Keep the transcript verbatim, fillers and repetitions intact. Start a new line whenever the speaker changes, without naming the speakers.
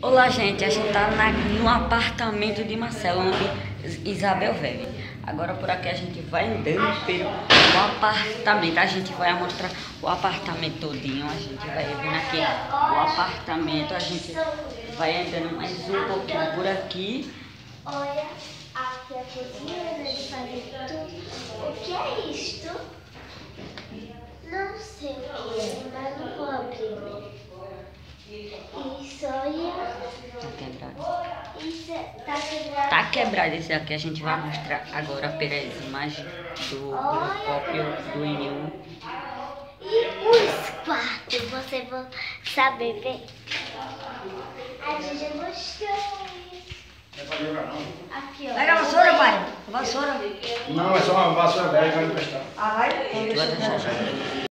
Olá, gente, a gente tá na, no apartamento de Marcelo, onde Isabel vive. Agora por aqui a gente vai andando pelo apartamento. A gente vai mostrar o apartamento todinho. A gente vai vendo aqui o apartamento. A gente vai andando mais um pouquinho por aqui.
Olha, aqui é a cozinha, né, de fazer tudo. O que é isto? Não sei o que é, mas não vou abrir, né? Isso, olha.
Tá quebrado.
Isso é, tá quebrado.
Tá quebrado esse aqui. A gente vai mostrar agora pelas imagens do cópio do N um.
E os quartos, você vai saber ver. A gente já mostrou isso.
Não é pra jogar, não.
Aqui, ó.
Pega a vassoura, pai. Vassoura.
Não, é só uma vassoura velha que vai emprestar.
Ah, vai.
Tu vai deixar já.